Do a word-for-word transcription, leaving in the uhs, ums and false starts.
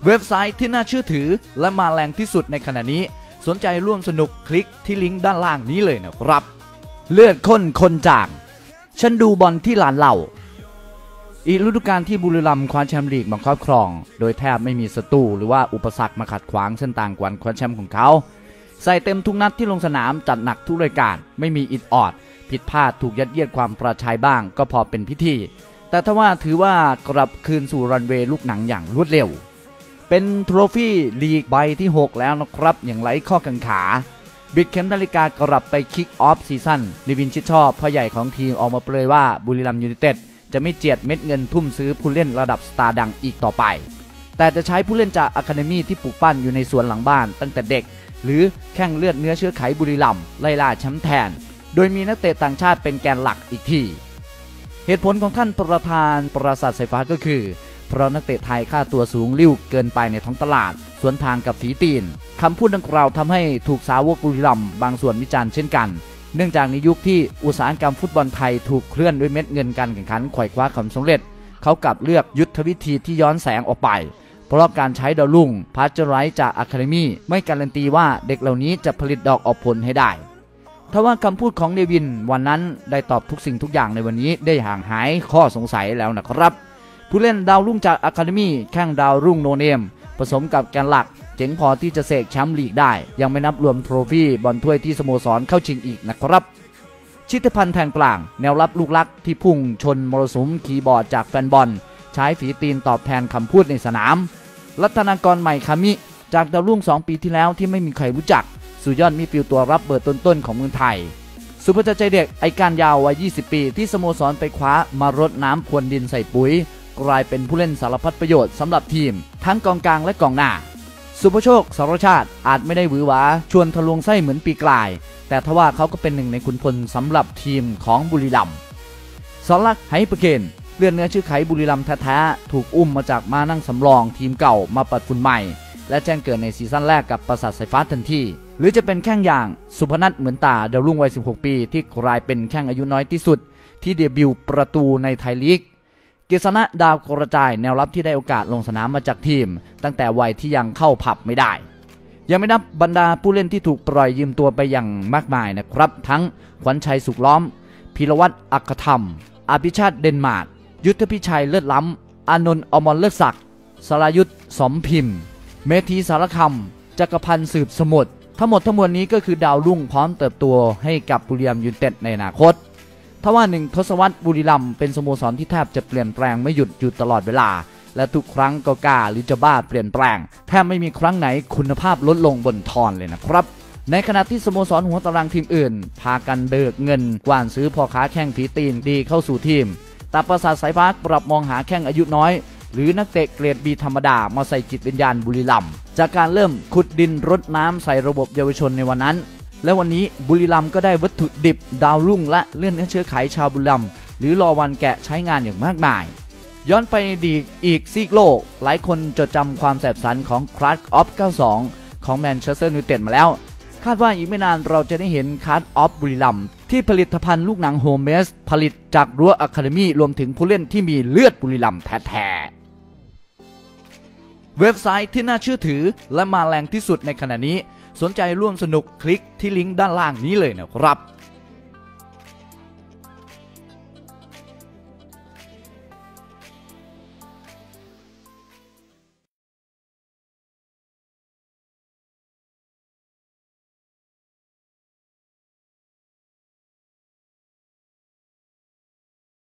เว็บไซต์ที่น่าเชื่อถือและมาแรงที่สุดในขณะนี้สนใจร่วมสนุกคลิกที่ลิงก์ด้านล่างนี้เลยนะครับเลือดข้นคนจางฉันดูบอลที่ลานเหล่าอีกฤดูกาลที่บุรีรัมย์คว้าแชมป์ลีกมาครอบครองโดยแทบไม่มีศัตรูหรือว่าอุปสรรคมาขัดขวางเส้นทางการคว้าแชมป์ของเขาใส่เต็มทุกนัดที่ลงสนามจัดหนักทุกรายการไม่มีอิดออดผิดพลาดถูกยัดเยียดความประชัยบ้างก็พอเป็นพิธีแต่ถ้าว่าถือว่ากลับคืนสู่รันเวย์ลูกหนังอย่างรวดเร็วเป็นโทรฟี่ลีกใบที่หกแล้วนะครับอย่างไร้ข้อกังขาบิดเข็มนาฬิกากลับไปคิกออฟซีซั่นนิวินชิดชอบพ่อใหญ่ของทีมออกมาเปรยว่าบุรีรัมย์ยูไนเต็ดจะไม่เจียดเม็ดเงินทุ่มซื้อผู้เล่นระดับสตาร์ดังอีกต่อไปแต่จะใช้ผู้เล่นจากอะคาเดมี่ที่ปลูกปั้นอยู่ในสวนหลังบ้านตั้งแต่เด็กหรือแข่งเลือดเนื้อเชื้อไขบุรีรัมย์ไล่ล่าแชมป์แทนโดยมีนักเตะต่างชาติเป็นแกนหลักอีกที่เหตุผลของท่านประธานปราสาทสายฟ้าก็คือเพราะนักเตะไทยค่าตัวสูงลิ่วเกินไปในท้องตลาดสวนทางกับฝีตีนคำพูดดังกล่าวทำให้ถูกสาวกบุรีรัมย์บางส่วนวิจารณ์เช่นกันเนื่องจากในยุคที่อุตสาหกรรมฟุตบอลไทยถูกเคลื่อนด้วยเม็ดเงินการแข่งขันไขว่คว้าความสำเร็จเขากลับเลือกยุทธวิธีที่ย้อนแสงออกไปเพราะการใช้ดาวรุ่งพาสเจอไรส์จากอะคาเดมี่ไม่การันตีว่าเด็กเหล่านี้จะผลิตดอกออกผลให้ได้ทว่าคำพูดของเดวินวันนั้นได้ตอบทุกสิ่งทุกอย่างในวันนี้ได้ห่างหายข้อสงสัยแล้วนะครับผู้เล่นดาวรุ่งจากอะคาเดมี่แข่งดาวรุ่งโนเนมผสมกับแกนหลักเจ๋งพอที่จะเสกแชมป์ลีกได้ยังไม่นับรวมโทรฟี่บอลถ้วยที่สโมสรเข้าชิงอีกนะครับชิตพันธ์แทงกลางแนวรับลูกลักที่พุ่งชนมรสุมคีย์บอร์ดจากแฟนบอลใช้ฝีตีนตอบแทนคำพูดในสนามรัตนากรใหม่คามิจากดาวรุ่งสองปีที่แล้วที่ไม่มีใครรู้จักสุดยอดมิดฟิลด์ตัวรับเบอร์ต้นๆของเมืองไทยสุภชัยใจเด็กไอการยาววัยยี่สิบปีที่สโมสรไปคว้ามารดน้ำพรวนดินใส่ปุ๋ยกลายเป็นผู้เล่นสารพัดประโยชน์สำหรับทีมทั้งกองกลางและกองหน้าสุภโชคสารชาติอาจไม่ได้หวือหวาชวนทะลวงไส้เหมือนปีกลายแต่ทว่าเขาก็เป็นหนึ่งในขุนพลสำหรับทีมของบุรีรัมย์สอนลักษณ์ไหประเคนเลือดเนื้อชื่อไขบุรีรัมย์แท้ๆถูกอุ้มมาจากมานั่งสำรองทีมเก่ามาปัดฝุ่นใหม่และแจ้งเกิดในซีซั่นแรกกับปราสาทสายฟ้าทันทีหรือจะเป็นแข้งอย่างสุพนัทเหมือนตาดาวรุ่งวัยสิบหกปีที่กลายเป็นแข้งอายุน้อยที่สุดที่เดบิวต์ประตูในไทยลีกเกษณะดาวกระจายแนวรับที่ได้โอกาสลงสนามมาจากทีมตั้งแต่วัยที่ยังเข้าผับไม่ได้ยังไม่นับบรรดาผู้เล่นที่ถูกปล่อยยืมตัวไปอย่างมากมายนะครับทั้งขวัญชัยสุขล้อมพีรวัตรอัครธรรมอภิชาติเดนมาร์กยุทธพิชัยเลิศล้ำอานนท์อมรเลิศศักดิ์สรายุทธสมพิมพ์เมธีสารคำจักรพันธ์สืบสมุทรทั้งหมดทั้งมวลนี้ก็คือดาวรุ่งพร้อมเติบโตให้กับบุรีรัมย์ยูไนเต็ดในอนาคตทว่าหนึ่งทศวรรษบุรีรัมย์เป็นสโมสรที่แทบจะเปลี่ยนแปลงไม่หยุดอยู่ตลอดเวลาและทุกครั้งก็กล้าหรือจะบ้าเปลี่ยนแปลงแทบไม่มีครั้งไหนคุณภาพลดลงบนทอนเลยนะครับในขณะที่สโมสรหัวตารางทีมอื่นพากันเบิกเงินกว่านซื้อพ่อค้าแข้งฝีตีนดีเข้าสู่ทีมแต่ปราสาทสายฟ้าปรับมองหาแข้งอายุน้อยหรือนักเตะเกรดบีธรรมดามาใส่จิตวิญญาณบุรีรัมย์จากการเริ่มขุดดินรดน้ำใส่ระบบเยาวชนในวันนั้นและวันนี้บุรีรัมย์ก็ได้วัตถุดิบดาวรุ่งและเลื่อนเชื้อไขชาวบุรีรัมย์หรือรอวันแกะใช้งานอย่างมากมายย้อนไปในอดีตอีกซีกโลกหลายคนจดจำความแสบสันของคลาร์กออฟเก้าสิบสองของแมนเชสเตอร์ยูไนเต็ดมาแล้วคาดว่าอีกไม่นานเราจะได้เห็นคลาร์กออฟบุรีรัมย์ที่ผลิตภัณฑ์ลูกหนังโฮมเมสผลิตจากรั้วอะคาเดมี่รวมถึงผู้เล่นที่มีเลือดบุรีรัมย์แท้ๆเว็บไซต์ที่น่าเชื่อถือและมาแรงที่สุดในขณะนี้สนใจร่วมสนุกคลิกที่ลิงก์ด้านล่างนี้เลยนะครับ